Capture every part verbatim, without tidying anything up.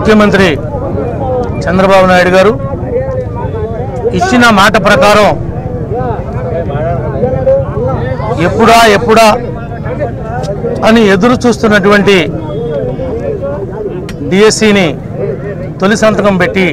ముఖ్యమంత్రి చంద్రబాబు నాయుడు గారు ఇచ్చిన మాట ప్రకారం ఎప్పుడా ఎప్పుడా అని ఎదురు చూస్తున్నటువంటి డిఎస్సిని తొలి సంతకం పెట్టి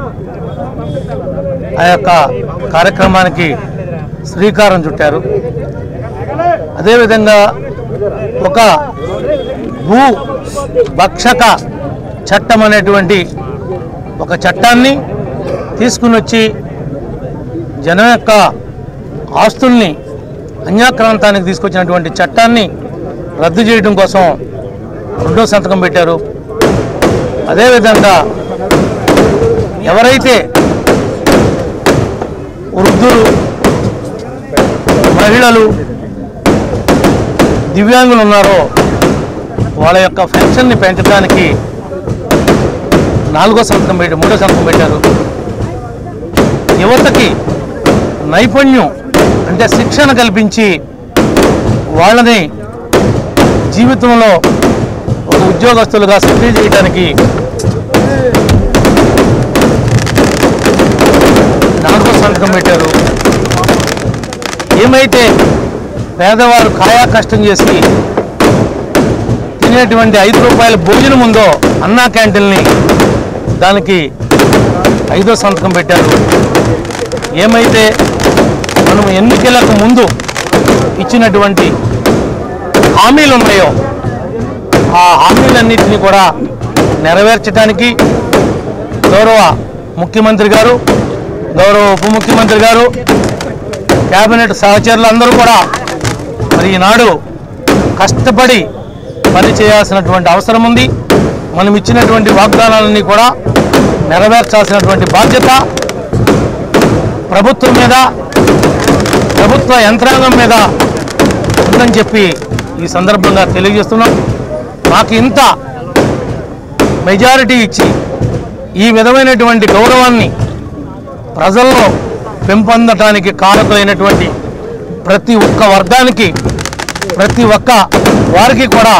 ఆ యొక్క కార్యక్రమానికి శ్రీకారం చుట్టారు. అదేవిధంగా ఒక భూ భక్షక చట్టం అనేటువంటి ఒక చట్టాన్ని తీసుకుని వచ్చి జనం యొక్క ఆస్తుల్ని అన్యాక్రాంతానికి తీసుకొచ్చినటువంటి చట్టాన్ని రద్దు చేయడం కోసం రెండో సంతకం పెట్టారు. అదేవిధంగా ఎవరైతే వృద్ధులు, మహిళలు, దివ్యాంగులు ఉన్నారో వాళ్ళ యొక్క పెన్షన్ని పెంచడానికి నాలుగో సంతకం పెట్టి మూడో సంతకం పెట్టారు. యువతకి నైపుణ్యం అంటే శిక్షణ కల్పించి వాళ్ళని జీవితంలో ఒక ఉద్యోగస్తులుగా సెటిల్ చేయడానికి నాలుగో సంతకం పెట్టారు. ఏమైతే పేదవారు కాయా కష్టం చేసి తినేటువంటి ఐదు రూపాయల భోజనం ఉందో అన్నా క్యాంటీన్ని దానికి ఐదో సంతకం పెట్టారు. ఏమైతే మనం ఎన్నికలకు ముందు ఇచ్చినటువంటి హామీలు ఉన్నాయో ఆ హామీలన్నింటినీ కూడా నెరవేర్చడానికి గౌరవ ముఖ్యమంత్రి గారు, గౌరవ ఉప ముఖ్యమంత్రి గారు, కేబినెట్ సహచరులు అందరూ కూడా మరి ఈనాడు కష్టపడి పని చేయాల్సినటువంటి అవసరం ఉంది. మనం ఇచ్చినటువంటి వాగ్దానాలన్నీ కూడా నెరవేర్చాల్సినటువంటి బాధ్యత ప్రభుత్వం మీద, ప్రభుత్వ యంత్రాంగం మీద ఉందని చెప్పి ఈ సందర్భంగా తెలియజేస్తున్నాం. మాకు ఇంత మెజారిటీ ఇచ్చి ఈ విధమైనటువంటి గౌరవాన్ని ప్రజల్లో పెంపొందటానికి కారకులైనటువంటి ప్రతి ఒక్క వర్గానికి, ప్రతి ఒక్క వారికి కూడా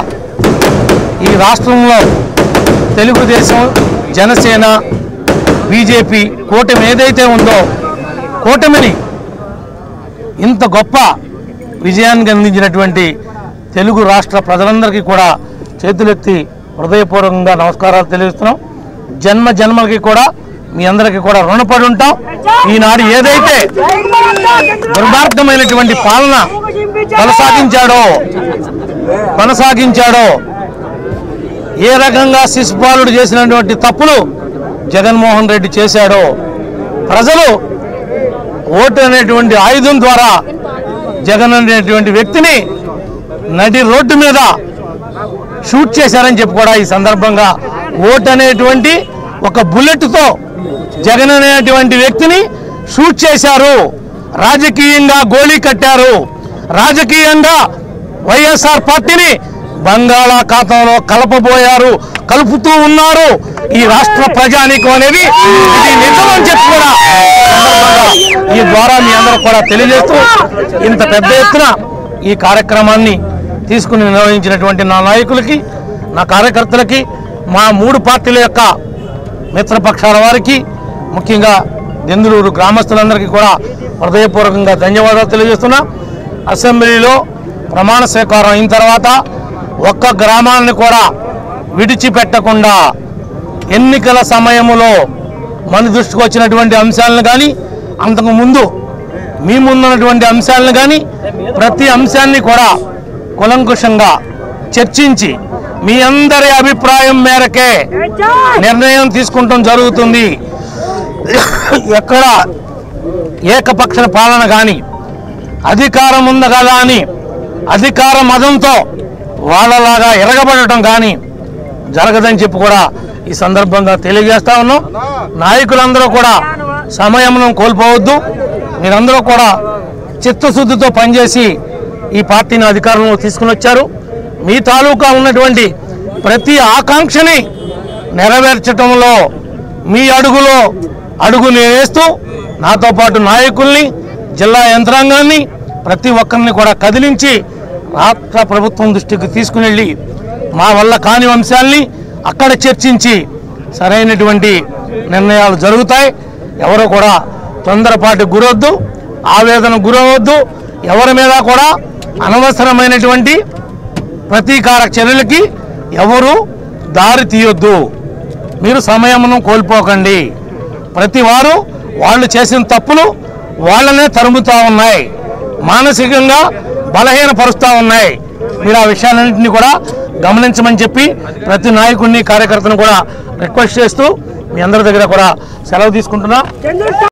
ఈ రాష్ట్రంలో తెలుగుదేశం, జనసేన, బీజేపీ కూటమి ఏదైతే ఉందో కూటమిని ఇంత గొప్ప విజయాన్ని అందించినటువంటి తెలుగు రాష్ట్ర ప్రజలందరికీ కూడా చేతులెత్తి హృదయపూర్వకంగా నమస్కారాలు తెలియజేస్తున్నాం. జన్మ జన్మలకి కూడా మీ అందరికీ కూడా రుణపడి ఉంటాం. ఈనాడు ఏదైతే దుర్మార్గమైనటువంటి పాలన కొనసాగించాడో కొనసాగించాడో ఏ రకంగా శిశుపాలుడు చేసినటువంటి తప్పులు జగన్మోహన్ రెడ్డి చేశాడో ప్రజలు ఓటు అనేటువంటి ఆయుధం ద్వారా జగన్ అనేటువంటి వ్యక్తిని నడి రోడ్డు మీద షూట్ చేశారని చెప్పి కూడా ఈ సందర్భంగా ఓటు అనేటువంటి ఒక బుల్లెట్తో జగన్ అనేటువంటి వ్యక్తిని షూట్ చేశారు. రాజకీయంగా గోళీ కట్టారు. రాజకీయంగా వైఎస్ఆర్ పార్టీని బంగాళాఖాతంలో కలపబోయారు, కలుపుతూ ఉన్నారు ఈ రాష్ట్ర ప్రజానీకం అనేది. ఇది నిజమని చెప్పి కూడా ఈ ద్వారా మీ అందరూ కూడా తెలియజేస్తూ ఇంత పెద్ద ఎత్తున ఈ కార్యక్రమాన్ని తీసుకుని నిర్వహించినటువంటి నా నాయకులకి, నా కార్యకర్తలకి, మా మూడు పార్టీల యొక్క మిత్రపక్షాల వారికి, ముఖ్యంగా దెందులూరు గ్రామస్తులందరికీ కూడా హృదయపూర్వకంగా ధన్యవాదాలు తెలియజేస్తున్నా. అసెంబ్లీలో ప్రమాణ స్వీకారం అయిన తర్వాత ఒక్క గ్రామాన్ని కూడా విడిచిపెట్టకుండా ఎన్నికల సమయంలో మన దృష్టికి వచ్చినటువంటి అంశాలను కానీ, అంతకు ముందు మీ ముందున్నటువంటి అంశాలను కానీ ప్రతి అంశాన్ని కూడా కులంకుశంగా చర్చించి మీ అందరి అభిప్రాయం మేరకే నిర్ణయం తీసుకుంటాం జరుగుతుంది. ఎక్కడ ఏకపక్ష పాలన కానీ, అధికారం ఉంది కదా అని అధికార మదంతో వాళ్ళలాగా ఎరగబడటం కానీ జరగదని చెప్పి కూడా ఈ సందర్భంగా తెలియజేస్తా ఉన్నాం. నాయకులందరూ కూడా సమయంను కోల్పోవద్దు. మీరందరూ కూడా చిత్తశుద్ధితో పనిచేసి ఈ పార్టీని అధికారంలో తీసుకుని వచ్చారు. మీ తాలూకా ఉన్నటువంటి ప్రతి ఆకాంక్షని నెరవేర్చడంలో మీ అడుగులో అడుగు వేస్తూ నాతో పాటు నాయకుల్ని, జిల్లా యంత్రాంగాన్ని, ప్రతి ఒక్కరిని కూడా కదిలించి రాష్ట్ర ప్రభుత్వం దృష్టికి తీసుకుని వెళ్ళి మా వల్ల కాని అంశాలని అక్కడ చర్చించి సరైనటువంటి నిర్ణయాలు జరుగుతాయి. ఎవరు కూడా తొందరపాటు గురవద్దు, ఆవేదన గురవద్దు. ఎవరి మీద కూడా అనవసరమైనటువంటి ప్రతీకార చర్యలకి ఎవరు దారి తీయొద్దు. మీరు సమయమును కోల్పోకండి. ప్రతి వారు వాళ్ళు చేసిన తప్పులు వాళ్ళనే తరుముతూ ఉన్నాయి, మానసికంగా బలహీనపరుస్తూ ఉన్నాయి. మీరు ఆ విషయాలన్నింటినీ కూడా గమనించమని చెప్పి ప్రతి నాయకుడిని కార్యకర్తను కూడా రిక్వెస్ట్ చేస్తూ మీ అందరి దగ్గర కూడా సెలవు తీసుకుంటున్నా.